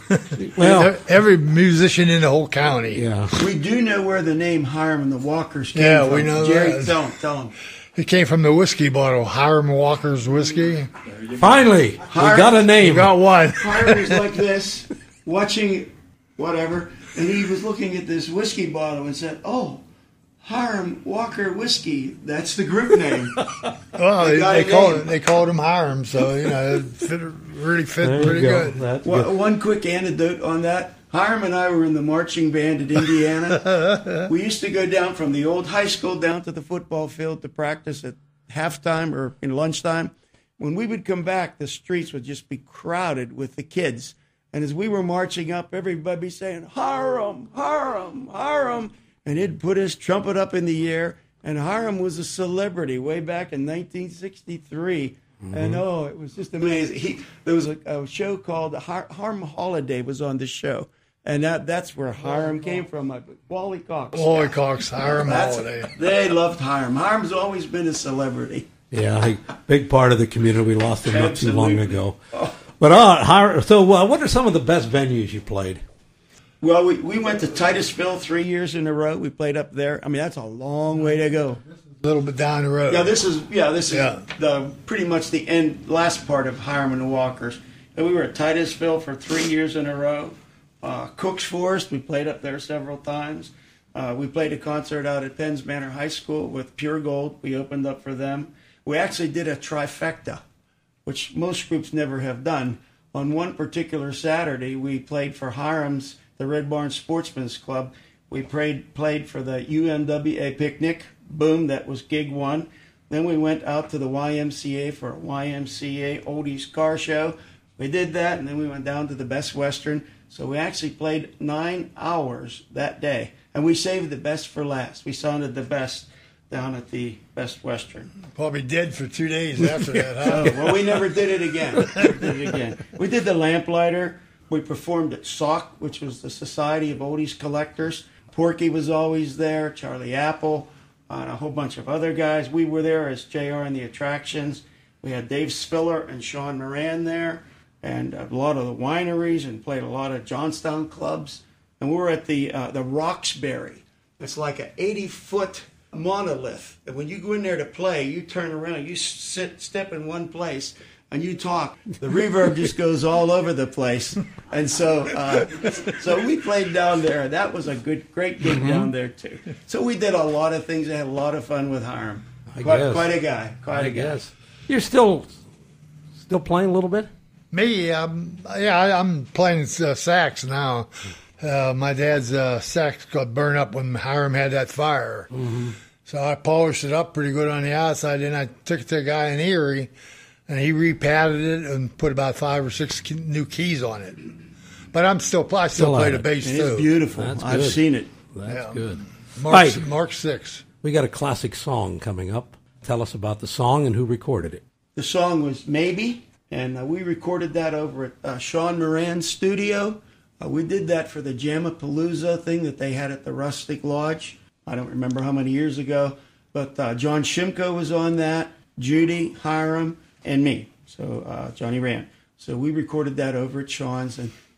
Well, every musician in the whole county. Yeah, we do know where the name Hiram and the Walkers came yeah, from. Yeah, we know Jerry, that. Tell him, tell him. It came from the whiskey bottle, Hiram Walker's whiskey. Finally, Hiram, we got a name. We got one. Hiram was like this, watching whatever, and he was looking at this whiskey bottle and said, "Oh, Hiram Walker Whiskey. That's the group name." Well, they, they, they called it, they called him Hiram, so you know it fit, really fit there pretty go. good. That's one, good. One quick anecdote on that. Hiram and I were in the marching band at Indiana. We used to go down from the old high school down to the football field to practice at halftime or in lunchtime. When we would come back, the streets would just be crowded with the kids. And as we were marching up, everybody would be saying, "Hiram, Hiram, Hiram." And he'd put his trumpet up in the air, and Hiram was a celebrity way back in nineteen sixty-three. Mm-hmm. And oh, it was just amazing. He, there was a, a show called Har- Harm Holiday was on the show, and that, that's where Hiram came from. Uh, Wally Cox. Wally Cox, Hiram Holiday. They loved Hiram. Hiram's always been a celebrity. Yeah, a big part of the community. We lost him not too long ago. Oh. But uh, Hiram, so uh, what are some of the best venues you played? Well, we, we went to Titusville three years in a row. We played up there. I mean, that's a long way to go. A little bit down the road. Yeah, this is yeah, this is yeah. the pretty much the end last part of Hiram and the Walkers. And we were at Titusville for three years in a row. Uh, Cook's Forest, we played up there several times. Uh, we played a concert out at Penns Manor High School with Pure Gold. We opened up for them. We actually did a trifecta, which most groups never have done. On one particular Saturday, we played for Hiram's the Red Barn Sportsman's Club. We played played for the U M W A picnic. Boom, that was gig one. Then we went out to the Y M C A for a Y M C A oldies car show. We did that, and then we went down to the Best Western. So we actually played nine hours that day, and we saved the best for last. We sounded the best down at the Best Western. Probably dead for two days after that, huh? Oh, well, we never did it again. Never did it again. We did the Lamplighter. We performed at S O C, which was the Society of Oldies Collectors. Porky was always there, Charlie Apple, and a whole bunch of other guys. We were there as J R and the Attractions. We had Dave Spiller and Sean Moran there, and a lot of the wineries, and played a lot of Johnstown clubs. And we were at the uh, the Roxbury. It's like an eighty-foot monolith. And when you go in there to play, you turn around, you sit, step in one place, and you talk, the reverb just goes all over the place. And so uh, so we played down there. That was a good, great gig mm-hmm. down there, too. So we did a lot of things. I had a lot of fun with Hiram. I quite, guess. quite a guy. Quite I a guy. guess. You're still still playing a little bit? Me, um, yeah, I, I'm playing uh, sax now. Uh, my dad's uh, sax got burned up when Hiram had that fire. Mm-hmm. So I polished it up pretty good on the outside. Then I took it to a guy in Erie, and he repatted it and put about five or six key, new keys on it. But I'm still, I still, still play the bass it too. It's beautiful. That's I've good. seen it. That's yeah. good. Mark, right. Mark six. We got a classic song coming up. Tell us about the song and who recorded it. The song was Maybe, and uh, we recorded that over at uh, Sean Moran's studio. Uh, we did that for the Jamapalooza thing that they had at the Rustic Lodge. I don't remember how many years ago, but uh, John Shimko was on that, Judy, Hiram, and me, so uh, Johnny Rand. So we recorded that over at Sean's, and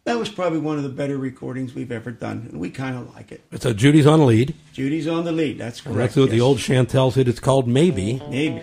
that was probably one of the better recordings we've ever done, and we kind of like it. So Judy's on lead. Judy's on the lead, that's correct. And that's what yes. the old Chantel's hit. It's called Maybe. Maybe.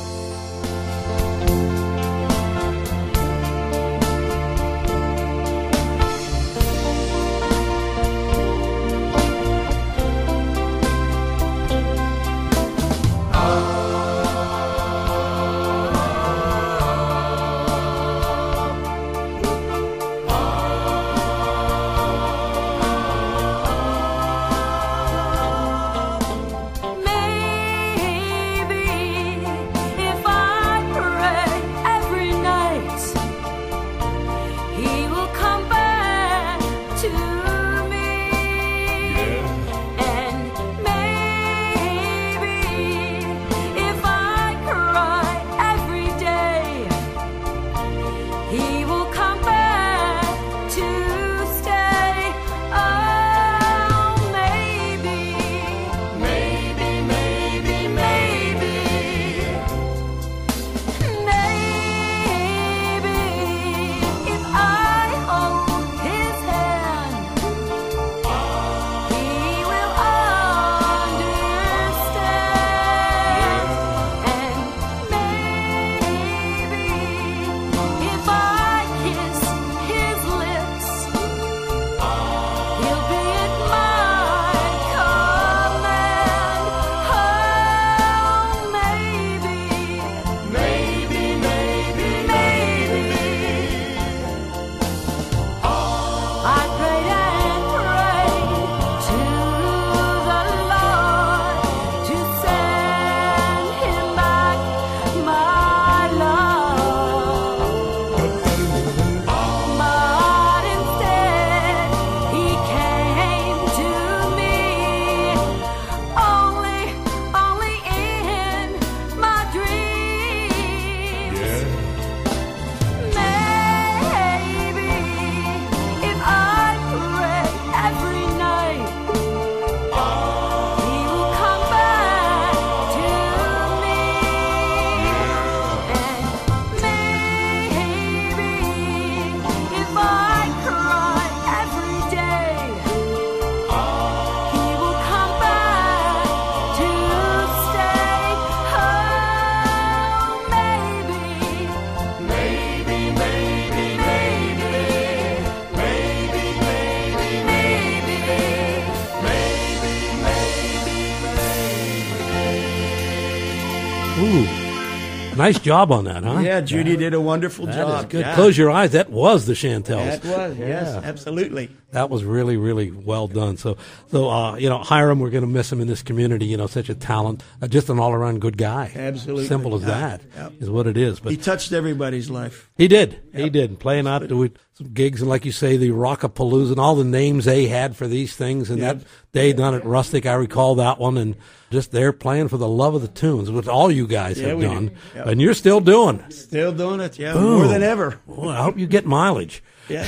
Ooh, nice job on that, huh? Yeah, Judy did a wonderful that job. Is good. Yeah. Close your eyes. That was the Chantels. That was, yes, Yeah. absolutely. That was really, really well done. So, so uh, you know, Hiram, we're going to miss him in this community. You know, such a talent, uh, just an all-around good guy. Absolutely. Simple as Yeah. that Yeah. is what it is. But He touched everybody's life. He did. He did. Playing out with some gigs, and like you say, the Rockapalooza and all the names they had for these things. And Yep. that day down at Rustic, I recall that one. And just there playing for the love of the tunes, which all you guys Yeah, have we done. did. Yep. And you're still doing it. Still doing it, yeah, Boom. more than ever. Well, I hope you get mileage. Yeah.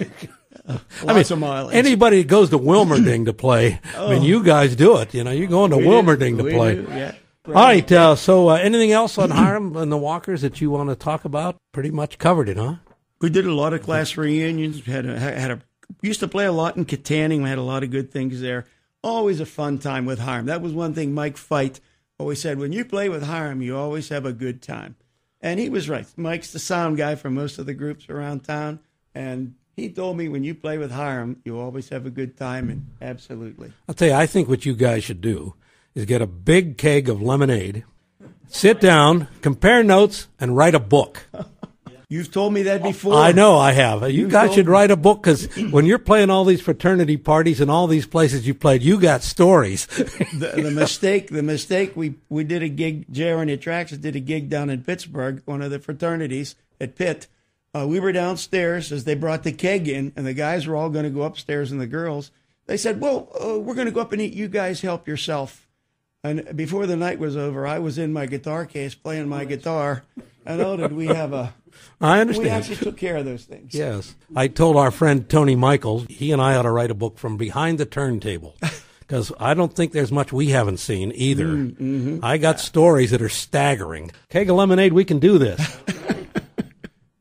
I mean, Lots of mileage. anybody that goes to Wilmerding to play, I mean, you guys do it. You know, you're going to We do. Wilmerding to We play. do, yeah. All right. Uh, so, uh, anything else on Hiram and the Walkers that you want to talk about? Pretty much covered it, huh? We did a lot of class reunions. We had a, had a used to play a lot in Katanning. We had a lot of good things there. Always a fun time with Hiram. That was one thing Mike Fight always said. When you play with Hiram, you always have a good time. And he was right. Mike's the sound guy for most of the groups around town. And he told me when you play with Hiram, you always have a good time. And absolutely. I'll tell you, I think what you guys should do is get a big keg of lemonade, sit down, compare notes, and write a book. You've told me that before. I know I have. You You guys told should me. write a book, because when you're playing all these fraternity parties and all these places you played, you got stories. the, the mistake, the mistake, we, we did a gig, J R N Attractions did a gig down in Pittsburgh, one of the fraternities at Pitt. Uh, we were downstairs as they brought the keg in, and the guys were all going to go upstairs, and the girls, they said, well, uh, we're going to go up and eat. You guys help yourself. And before the night was over, I was in my guitar case playing my guitar, and oh, did we have a... I understand. We actually took care of those things. Yes. I told our friend Tony Michaels, he and I ought to write a book from behind the turntable, because I don't think there's much we haven't seen either. Mm-hmm. I got stories that are staggering. Keg of lemonade, we can do this.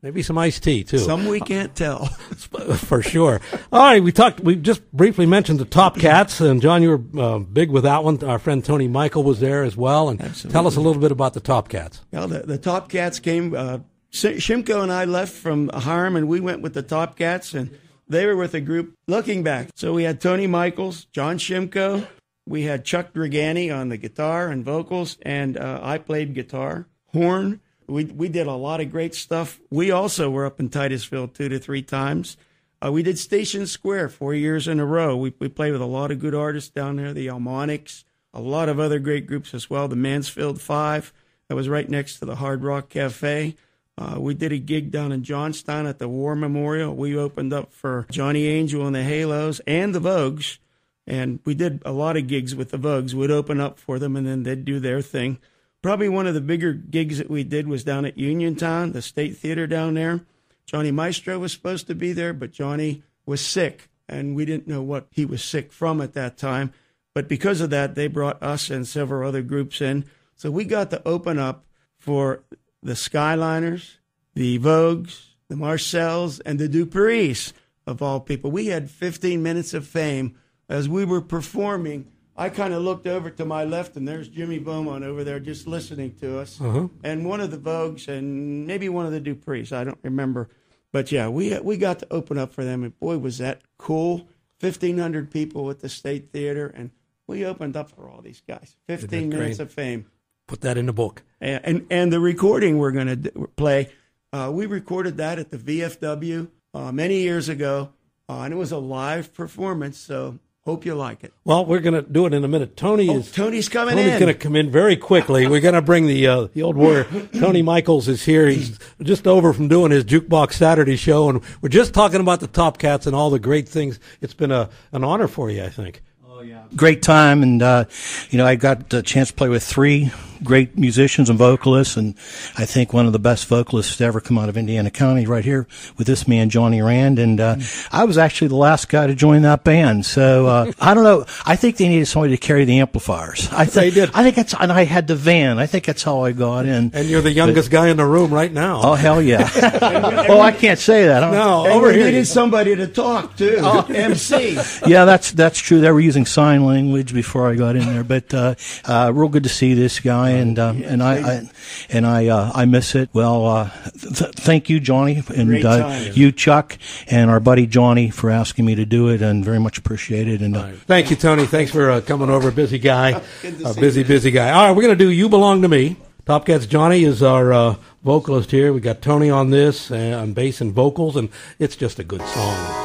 Maybe some iced tea, too. Some we can't tell. For sure. All right, we talked. We just briefly mentioned the Top Cats, and John, you were uh, big with that one. Our friend Tony Michael was there as well. And Absolutely. Tell us a little bit about the Top Cats. Well, the, the Top Cats came. Uh, Shimko and I left from Hiram, and we went with the Top Cats, and they were with a group looking back. So we had Tony Michaels, John Shimko, we had Chuck Dragani on the guitar and vocals, and uh, I played guitar, horn. We we did a lot of great stuff. We also were up in Titusville two to three times. Uh, we did Station Square four years in a row. We we played with a lot of good artists down there, the Almonics, a lot of other great groups as well. The Mansfield Five, that was right next to the Hard Rock Cafe. Uh, we did a gig down in Johnstown at the War Memorial. We opened up for Johnny Angel and the Halos and the Vogues, and we did a lot of gigs with the Vogues. We'd open up for them, and then they'd do their thing. Probably one of the bigger gigs that we did was down at Uniontown, the State Theater down there. Johnny Maestro was supposed to be there, but Johnny was sick, and we didn't know what he was sick from at that time. But because of that, they brought us and several other groups in. So we got to open up for the Skyliners, the Vogues, the Marcells, and the Duprees, of all people. We had fifteen minutes of fame as we were performing. I kind of looked over to my left, and there's Jimmy Beaumont over there just listening to us. Uh-huh. And one of the Vogues and maybe one of the Duprees. I don't remember. But, yeah, we we got to open up for them, and, boy, was that cool. fifteen hundred people at the State Theater, and we opened up for all these guys. fifteen minutes of fame. Put that in the book. And and, and the recording we're going to d- play, uh, we recorded that at the V F W uh, many years ago, uh, and it was a live performance, so hope you like it. Well, we're going to do it in a minute. Tony oh, is Tony's coming Tony's in. going to come in very quickly. We're going to bring the uh, the old warrior. Tony Michaels is here. He's just over from doing his Jukebox Saturday show, and we're just talking about the Top Cats and all the great things. It's been a an honor for you, I think. Oh yeah, great time, and uh, you know I got the chance to play with three great musicians and vocalists, and I think one of the best vocalists to ever come out of Indiana County right here with this man, Johnny Rand. And uh, I was actually the last guy to join that band. So uh, I don't know. I think they needed somebody to carry the amplifiers. I think they did. I think that's, and I had the van. I think that's how I got in. And you're the youngest but, guy in the room right now. Oh, hell yeah. Oh, I can't say that. No, and over we here. needed somebody to talk to, oh. M C. Yeah, that's that's true. They were using sign language before I got in there. But uh, uh, real good to see this guy, and um, yeah, and I, I and I uh, I miss it. Well, uh, th- thank you, Johnny, and uh, you, Chuck, and our buddy Johnny for asking me to do it, and very much appreciated. And uh, right. Thank you, Tony. Thanks for uh, coming over, busy guy, uh, busy busy guy. All right, we're gonna do "You Belong to Me." Top Cats Johnny is our uh, vocalist here. We got Tony on this, uh, on bass and vocals, and it's just a good song.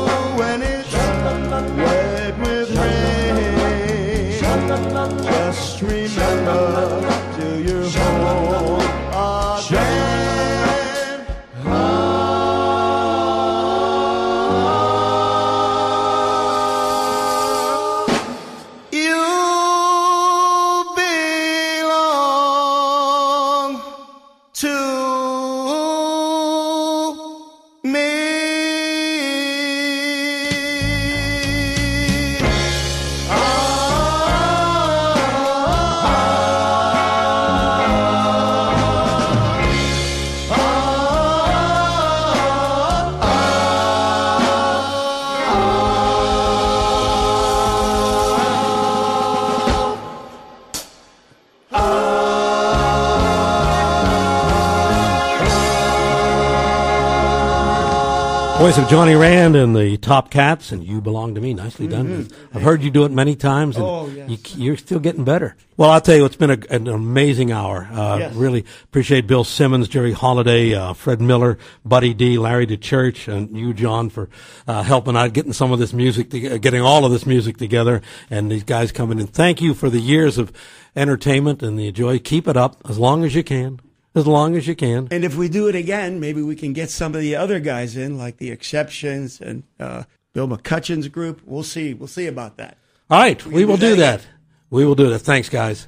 Just Voice of Johnny Rand and the Top Cats, and You Belong to Me. Nicely done. Mm-hmm. I've heard you do it many times, and oh, yes. you, you're still getting better. Well, I'll tell you, it's been a, an amazing hour. Uh, yes. Really appreciate Bill Simmons, Jerry Holiday, uh, Fred Miller, Buddy D, Larry DeChurch, and you, John, for uh, helping out, getting some of this music, to, getting all of this music together, and these guys coming in. Thank you for the years of entertainment and the joy. Keep it up as long as you can. As long as you can. And if we do it again, maybe we can get some of the other guys in, like the Exceptions and uh, Bill McCutcheon's group. We'll see. We'll see about that. All right. We, we will do that that. We will do that. Thanks, guys.